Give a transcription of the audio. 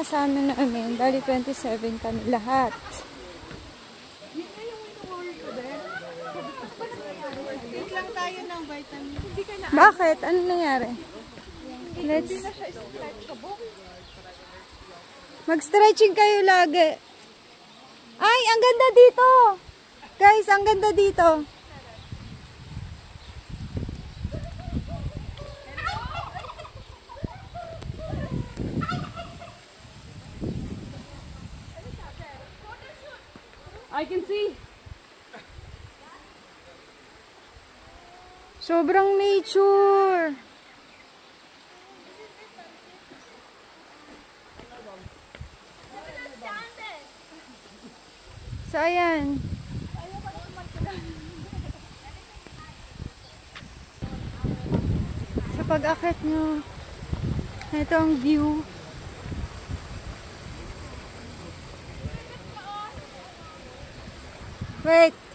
kasama namin. Bali 27 kami lahat. Take lang tayo ng vitamin. Bakit? Ano nangyari? Let's... Mag-stretching kayo lagi. Ay, ang ganda dito! Guys, ang ganda dito. I can see. Sobrang nature. So, ayan. Sa pag-akit nyo, ito ang view. Wait.